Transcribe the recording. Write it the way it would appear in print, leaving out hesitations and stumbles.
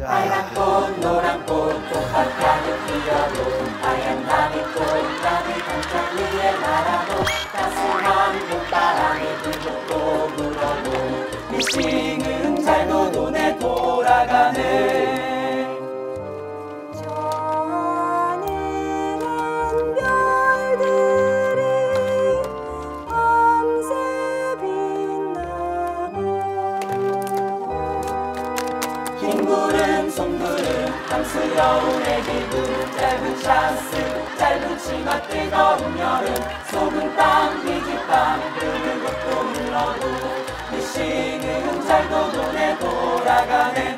빨간 꽃 노란 꽃 똑같게 하늘 피어도 하얀 나비꽃 나비 단장 위에 날아도 따스한 봄바람이 불고 또 불어도 일싱은 잘도 눈에 돌아가네. 흰구름 송구름 탐스러운 애기구름 짧은 샤스 짧은 치마 뜨거운 여름 속은 땅 비지땀 흐르고 또 흘러도 일싱은 잘도 눈에 돌아가네.